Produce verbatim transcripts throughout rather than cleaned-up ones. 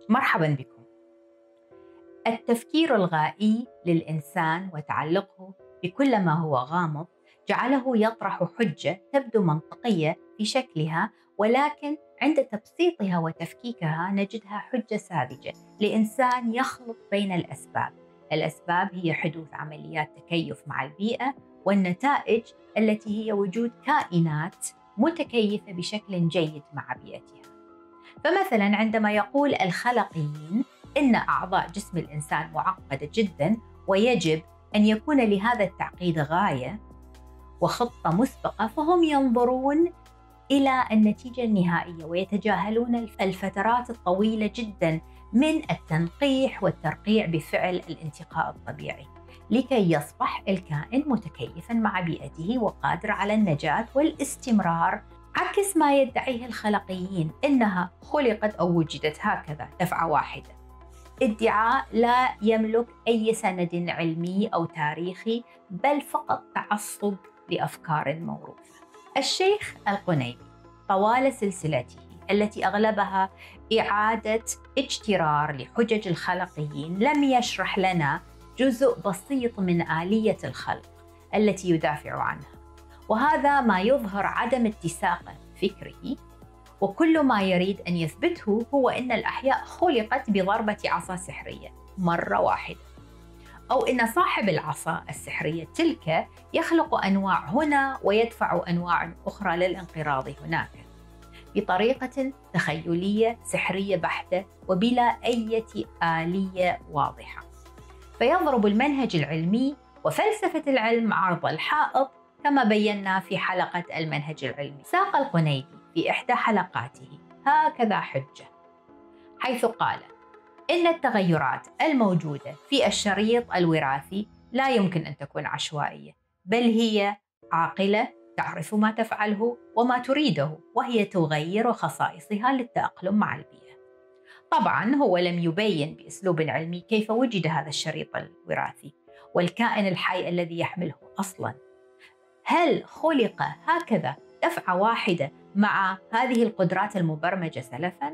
مرحبا بكم. التفكير الغائي للإنسان وتعلقه بكل ما هو غامض جعله يطرح حجة تبدو منطقية في شكلها، ولكن عند تبسيطها وتفكيكها نجدها حجة ساذجة لإنسان يخلط بين الأسباب. الأسباب هي حدوث عمليات تكيف مع البيئة، والنتائج التي هي وجود كائنات متكيفة بشكل جيد مع بيئتها. فمثلا عندما يقول الخلقيين إن أعضاء جسم الإنسان معقدة جدا ويجب أن يكون لهذا التعقيد غاية وخطة مسبقة، فهم ينظرون إلى النتيجة النهائية ويتجاهلون الفترات الطويلة جدا من التنقيح والترقيع بفعل الانتقاء الطبيعي لكي يصبح الكائن متكيفا مع بيئته وقادر على النجاة والاستمرار، عكس ما يدعيه الخلقيين إنها خلقت أو وجدت هكذا دفعة واحدة. ادعاء لا يملك أي سند علمي أو تاريخي، بل فقط تعصب لأفكار موروثة. الشيخ القنيبي طوال سلسلته التي أغلبها إعادة اجترار لحجج الخلقيين لم يشرح لنا جزء بسيط من آلية الخلق التي يدافع عنها، وهذا ما يظهر عدم اتساقه فكره. وكل ما يريد أن يثبته هو أن الأحياء خلقت بضربة عصا سحرية مرة واحدة، أو أن صاحب العصا السحرية تلك يخلق أنواع هنا ويدفع أنواع أخرى للانقراض هناك بطريقة تخيلية سحرية بحتة وبلا أي آلية واضحة. فيضرب المنهج العلمي وفلسفة العلم عرض الحائط كما بينا في حلقة المنهج العلمي. ساق القنيبي في إحدى حلقاته هكذا حجة، حيث قال إن التغيرات الموجودة في الشريط الوراثي لا يمكن أن تكون عشوائية، بل هي عاقلة تعرف ما تفعله وما تريده، وهي تغير خصائصها للتأقلم مع البيئة. طبعاً هو لم يبين بأسلوب علمي كيف وجد هذا الشريط الوراثي والكائن الحي الذي يحمله أصلاً. هل خلق هكذا دفعة واحدة مع هذه القدرات المبرمجة سلفاً؟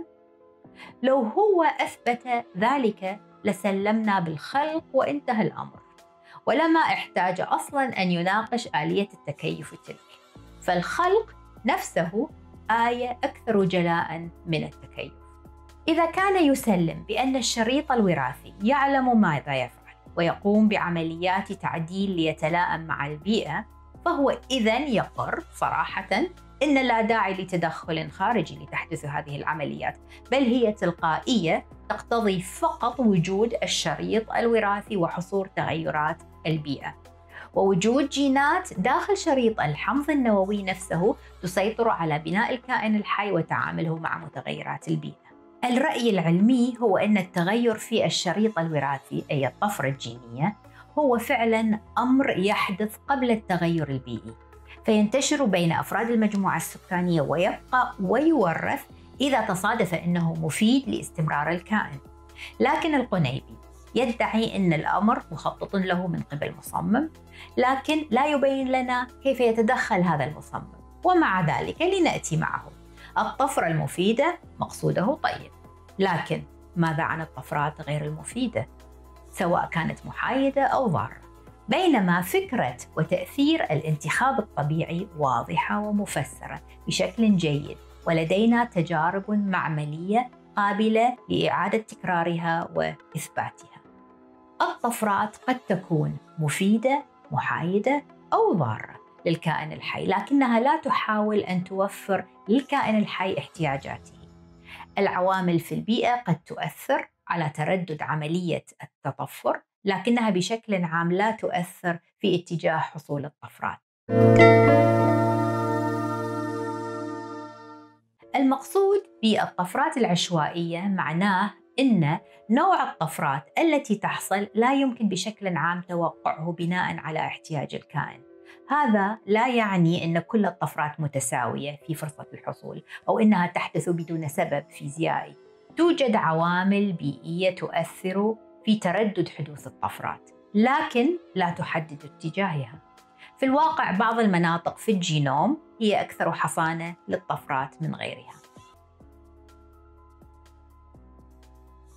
لو هو أثبت ذلك لسلمنا بالخلق وانتهى الأمر، ولما احتاج أصلاً أن يناقش آلية التكيف تلك. فالخلق نفسه آية أكثر جلاء من التكيف. إذا كان يسلم بأن الشريط الوراثي يعلم ماذا يفعل ويقوم بعمليات تعديل ليتلائم مع البيئة، فهو إذن يقر صراحة إن لا داعي لتدخل خارجي لتحدث هذه العمليات، بل هي تلقائية تقتضي فقط وجود الشريط الوراثي وحصول تغيرات البيئة ووجود جينات داخل شريط الحمض النووي نفسه تسيطر على بناء الكائن الحي وتعامله مع متغيرات البيئة. الرأي العلمي هو أن التغير في الشريط الوراثي أي الطفرة الجينية هو فعلاً أمر يحدث قبل التغير البيئي، فينتشر بين أفراد المجموعة السكانية ويبقى ويورث إذا تصادف أنه مفيد لاستمرار الكائن. لكن القنيبي يدعي أن الأمر مخطط له من قبل مصمم، لكن لا يبين لنا كيف يتدخل هذا المصمم. ومع ذلك لنأتي معه. الطفرة المفيدة مقصوده طيب، لكن ماذا عن الطفرات غير المفيدة سواء كانت محايدة أو ضارة؟ بينما فكرة وتأثير الانتخاب الطبيعي واضحة ومفسرة بشكل جيد، ولدينا تجارب معملية قابلة لإعادة تكرارها وإثباتها. الطفرات قد تكون مفيدة، محايدة أو ضارة للكائن الحي، لكنها لا تحاول أن توفر للكائن الحي احتياجاته. العوامل في البيئة قد تؤثر على تردد عملية التطفر، لكنها بشكل عام لا تؤثر في اتجاه حصول الطفرات. المقصود بالطفرات العشوائية معناه إن نوع الطفرات التي تحصل لا يمكن بشكل عام توقعه بناء على احتياج الكائن. هذا لا يعني أن كل الطفرات متساوية في فرصة الحصول أو أنها تحدث بدون سبب فيزيائي. توجد عوامل بيئية تؤثر في تردد حدوث الطفرات، لكن لا تحدد اتجاهها. في الواقع بعض المناطق في الجينوم هي أكثر حصانة للطفرات من غيرها.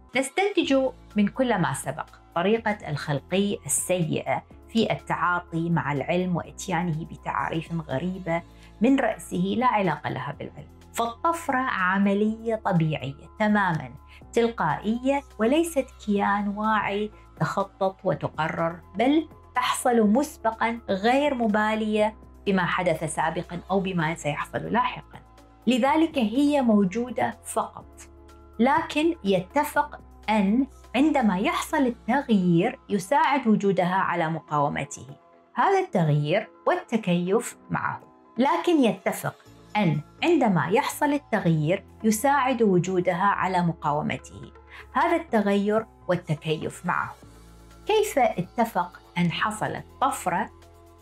نستنتج من كل ما سبق طريقة الخلقي السيئة في التعاطي مع العلم وإتيانه بتعاريف غريبة من رأسه لا علاقة لها بالعلم. فالطفرة عملية طبيعية تماماً، تلقائية، وليست كيان واعي تخطط وتقرر، بل تحصل مسبقاً غير مبالية بما حدث سابقاً أو بما سيحصل لاحقاً. لذلك هي موجودة فقط. لكن يتفق أن عندما يحصل التغيير يساعد وجودها على مقاومته، هذا التغيير والتكيف معه. لكن يتفق أن عندما يحصل التغيير يساعد وجودها على مقاومته، هذا التغير والتكيف معه. كيف اتفق أن حصلت طفرة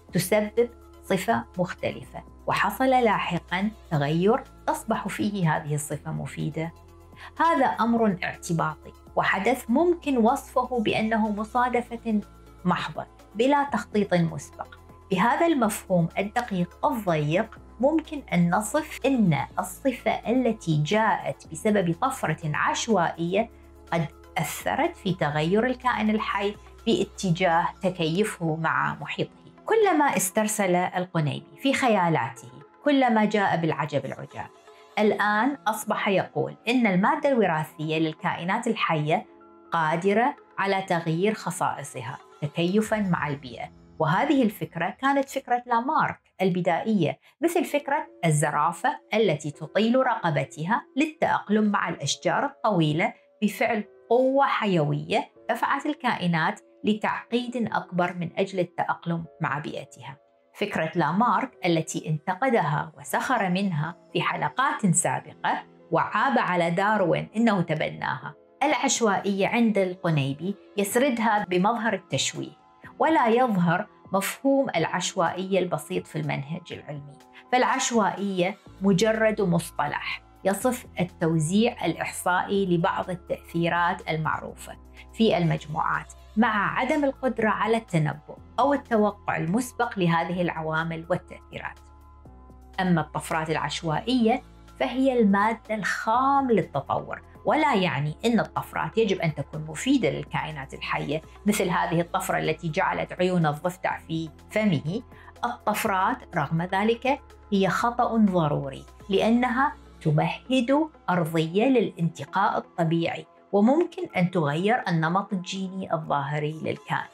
تسبب صفة مختلفة وحصل لاحقاً تغير تصبح فيه هذه الصفة مفيدة؟ هذا أمر اعتباطي وحدث ممكن وصفه بأنه مصادفة محضة بلا تخطيط مسبق. بهذا المفهوم الدقيق الضيق ممكن أن نصف أن الصفة التي جاءت بسبب طفرة عشوائية قد أثرت في تغير الكائن الحي باتجاه تكيفه مع محيطه. كلما استرسل القنيبي في خيالاته كلما جاء بالعجب العجاب. الآن أصبح يقول إن المادة الوراثية للكائنات الحية قادرة على تغيير خصائصها تكيفاً مع البيئة، وهذه الفكرة كانت فكرة لامارك البدائية، مثل فكرة الزرافة التي تطيل رقبتها للتأقلم مع الأشجار الطويلة بفعل قوة حيوية دفعت الكائنات لتعقيد أكبر من أجل التأقلم مع بيئتها. فكرة لامارك التي انتقدها وسخر منها في حلقات سابقة وعاب على داروين إنه تبناها. العشوائية عند القنيبي يسردها بمظهر التشويه، ولا يظهر مفهوم العشوائية البسيط في المنهج العلمي. فالعشوائية مجرد مصطلح يصف التوزيع الإحصائي لبعض التأثيرات المعروفة في المجموعات مع عدم القدرة على التنبؤ أو التوقع المسبق لهذه العوامل والتأثيرات. أما الطفرات العشوائية فهي المادة الخام للتطور، ولا يعني أن الطفرات يجب أن تكون مفيدة للكائنات الحية مثل هذه الطفرة التي جعلت عيون الضفدع في فمه. الطفرات رغم ذلك هي خطأ ضروري لأنها تمهد أرضية للانتقاء الطبيعي، وممكن أن تغير النمط الجيني الظاهري للكائن.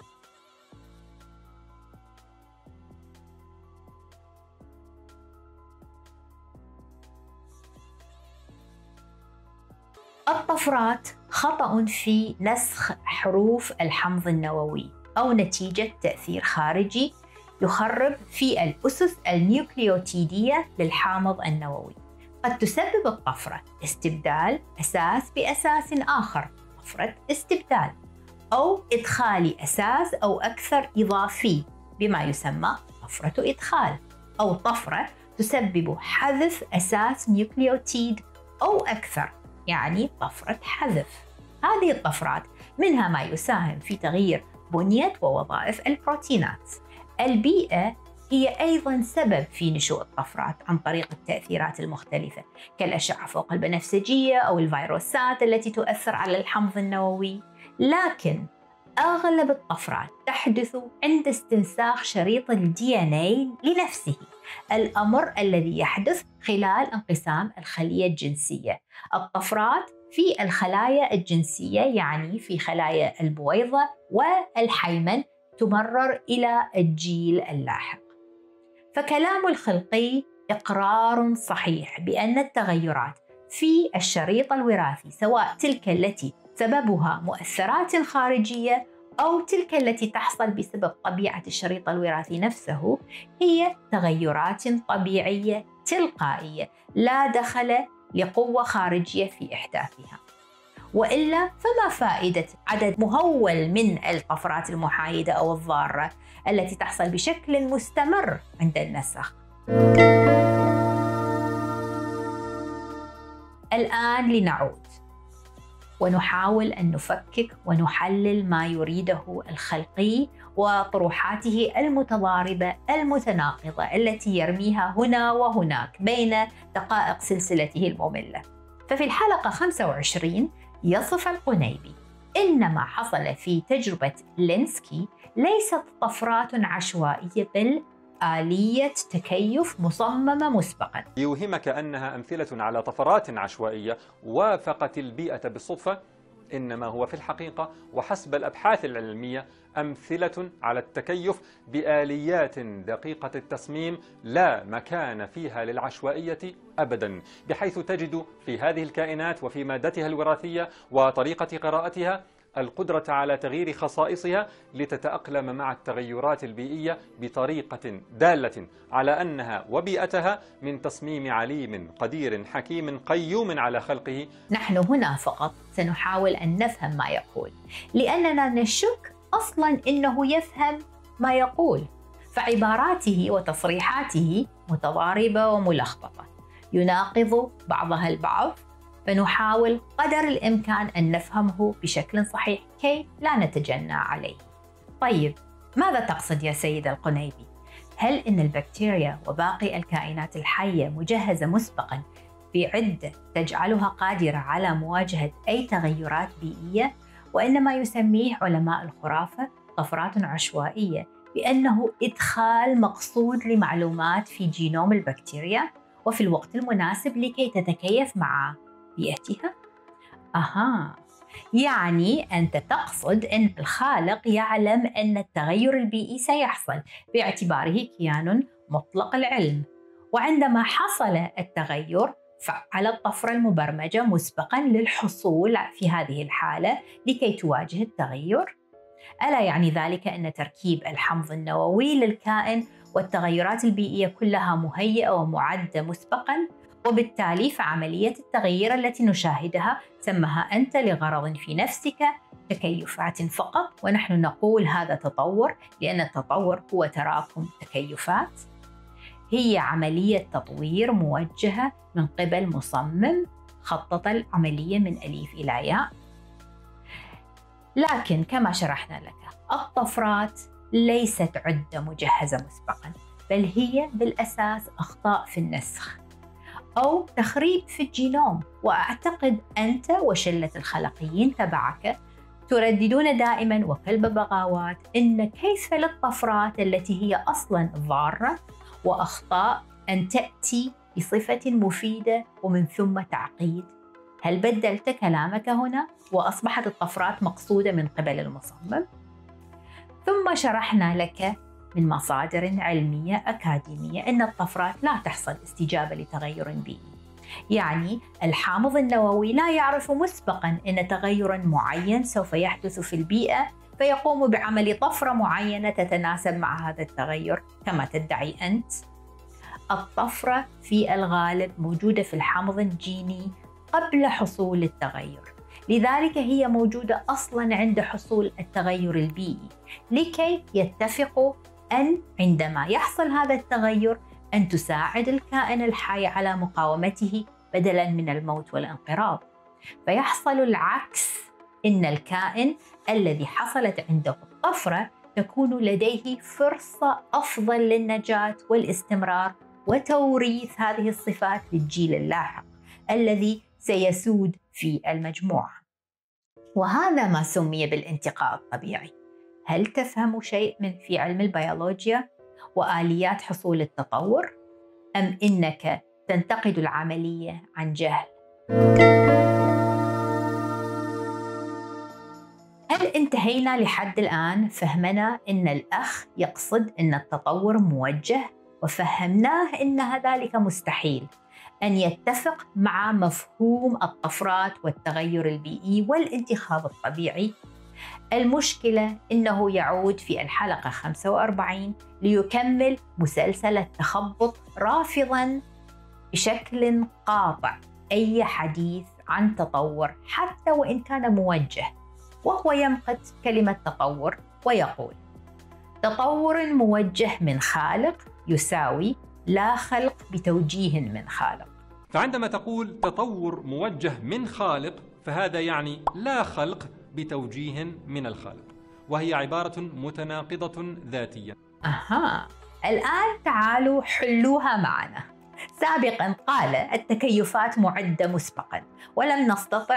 الطفرات خطأ في نسخ حروف الحمض النووي أو نتيجة تأثير خارجي يخرب في الأسس النيوكليوتيدية للحامض النووي. قد تسبب الطفرة استبدال أساس بأساس آخر، طفرة استبدال، أو إدخال أساس أو أكثر إضافي بما يسمى طفرة إدخال، أو طفرة تسبب حذف أساس نيوكليوتيد أو أكثر، يعني طفرة حذف. هذه الطفرات منها ما يساهم في تغيير بنية ووظائف البروتينات. البيئة هي أيضاً سبب في نشوء الطفرات عن طريق التأثيرات المختلفة كالأشعة فوق البنفسجية أو الفيروسات التي تؤثر على الحمض النووي. لكن أغلب الطفرات تحدث عند استنساخ شريط الدي إن إيه لنفسه، الأمر الذي يحدث خلال انقسام الخلية الجنسية. الطفرات في الخلايا الجنسية يعني في خلايا البويضة والحيمن تمرر إلى الجيل اللاحق. فكلام الخلقي إقرار صحيح بأن التغيرات في الشريط الوراثي، سواء تلك التي سببها مؤثرات خارجية أو تلك التي تحصل بسبب طبيعة الشريط الوراثي نفسه، هي تغيرات طبيعية تلقائية لا دخل لقوة خارجية في إحداثها. وإلا فما فائدة عدد مهول من الطفرات المحايدة أو الضارة التي تحصل بشكل مستمر عند النسخ؟ الآن لنعود ونحاول أن نفكك ونحلل ما يريده الخلقي وطروحاته المتضاربة المتناقضة التي يرميها هنا وهناك بين دقائق سلسلته المملة. ففي الحلقة خمسة وعشرين يصف القنيبي إن ما حصل في تجربة لينسكي ليست طفرات عشوائية بل آلية تكيف مصممة مسبقاً. يوهمك أنها أمثلة على طفرات عشوائية وافقت البيئة بالصدفة، إنما هو في الحقيقة وحسب الأبحاث العلمية أمثلة على التكيف بآليات دقيقة التصميم لا مكان فيها للعشوائية أبدا، بحيث تجد في هذه الكائنات وفي مادتها الوراثية وطريقة قراءتها القدرة على تغيير خصائصها لتتأقلم مع التغيرات البيئية بطريقة دالة على أنها وبيئتها من تصميم عليم قدير حكيم قيوم على خلقه. نحن هنا فقط سنحاول أن نفهم ما يقول، لأننا نشك أصلاً أنه يفهم ما يقول، فعباراته وتصريحاته متضاربة وملخبطة يناقض بعضها البعض، فنحاول قدر الإمكان أن نفهمه بشكل صحيح كي لا نتجنى عليه. طيب، ماذا تقصد يا سيد القنيبي؟ هل إن البكتيريا وباقي الكائنات الحية مجهزة مسبقاً بعدة تجعلها قادرة على مواجهة أي تغيرات بيئية، وإن ما يسميه علماء الخرافة طفرات عشوائية بأنه إدخال مقصود لمعلومات في جينوم البكتيريا وفي الوقت المناسب لكي تتكيف مع بيئتها؟ أها، يعني أنت تقصد أن الخالق يعلم أن التغير البيئي سيحصل باعتباره كيان مطلق العلم، وعندما حصل التغير فعل الطفرة المبرمجة مسبقاً للحصول في هذه الحالة لكي تواجه التغير؟ ألا يعني ذلك أن تركيب الحمض النووي للكائن والتغيرات البيئية كلها مهيئة ومعدة مسبقاً، وبالتالي فعملية التغيير التي نشاهدها سمها أنت لغرض في نفسك تكيفات فقط، ونحن نقول هذا تطور لأن التطور هو تراكم تكيفات؟ هي عملية تطوير موجهة من قبل مصمم خطط العملية من أليف إلى ياء. لكن كما شرحنا لك، الطفرات ليست عدة مجهزة مسبقاً، بل هي بالأساس أخطاء في النسخ أو تخريب في الجينوم. وأعتقد أنت وشلة الخلقيين تبعك ترددون دائماً وكالببغاوات إن كيف للطفرات التي هي أصلاً ضارة وأخطاء أن تأتي بصفة مفيدة ومن ثم تعقيد. هل بدلت كلامك هنا وأصبحت الطفرات مقصودة من قبل المصمم؟ ثم شرحنا لك من مصادر علمية أكاديمية أن الطفرات لا تحصل استجابة لتغير بيئي، يعني الحامض النووي لا يعرف مسبقاً أن تغير معين سوف يحدث في البيئة فيقوم بعمل طفرة معينة تتناسب مع هذا التغير كما تدعي أنت. الطفرة في الغالب موجودة في الحمض الجيني قبل حصول التغير، لذلك هي موجودة أصلاً عند حصول التغير البيئي لكي يتفقوا أن عندما يحصل هذا التغير أن تساعد الكائن الحي على مقاومته بدلاً من الموت والانقراض. فيحصل العكس، إن الكائن الذي حصلت عنده الطفرة تكون لديه فرصة أفضل للنجاة والاستمرار وتوريث هذه الصفات للجيل اللاحق الذي سيسود في المجموعة، وهذا ما سمي بالانتقاء الطبيعي. هل تفهم شيء من في علم البيولوجيا وآليات حصول التطور، أم إنك تنتقد العملية عن جهل؟ هل انتهينا لحد الآن فهمنا إن الأخ يقصد إن التطور موجه، وفهمناه إن ذلك مستحيل أن يتفق مع مفهوم الطفرات والتغير البيئي والانتخاب الطبيعي؟ المشكلة إنه يعود في الحلقة خمسة وأربعين ليكمل مسلسل التخبط، رافضاً بشكل قاطع أي حديث عن تطور حتى وإن كان موجه، وهو يمقت كلمة تطور ويقول: تطور موجه من خالق يساوي لا خلق بتوجيه من خالق. فعندما تقول تطور موجه من خالق فهذا يعني لا خلق بتوجيه من الخالق، وهي عبارة متناقضة ذاتيا. أها، الآن تعالوا حلوها معنا. سابقاً قال التكيفات معدة مسبقاً ولم نستطع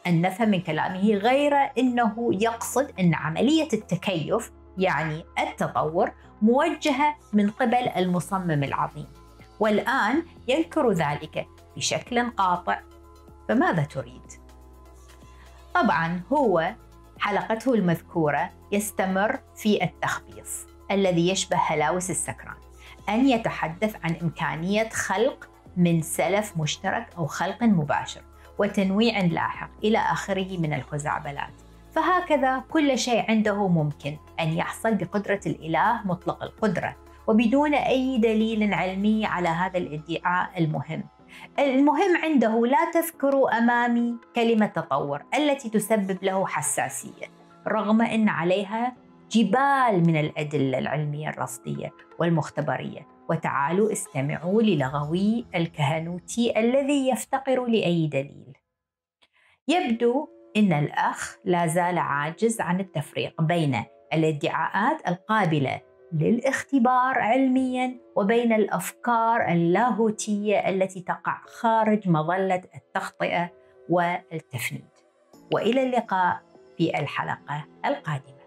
أن نفهم من كلامه غير أنه يقصد أن عملية التكيف يعني التطور موجهة من قبل المصمم العظيم، والآن ينكر ذلك بشكل قاطع. فماذا تريد؟ طبعاً هو حلقته المذكورة يستمر في التخبيص الذي يشبه هلاوس السكران، أن يتحدث عن إمكانية خلق من سلف مشترك أو خلق مباشر وتنويع لاحق إلى آخره من الخزعبلات. فهكذا كل شيء عنده ممكن أن يحصل بقدرة الإله مطلق القدرة وبدون أي دليل علمي على هذا الادعاء المهم. المهم عنده لا تذكروا أمامي كلمة تطور التي تسبب له حساسية رغم أن عليها جبال من الأدلة العلمية الرصدية والمختبرية. وتعالوا استمعوا للغوي الكهنوتي الذي يفتقر لأي دليل. يبدو أن الأخ لا زال عاجز عن التفريق بين الادعاءات القابلة للاختبار علمياً وبين الأفكار اللاهوتية التي تقع خارج مظلة التخطئة والتفنيد. وإلى اللقاء في الحلقة القادمة.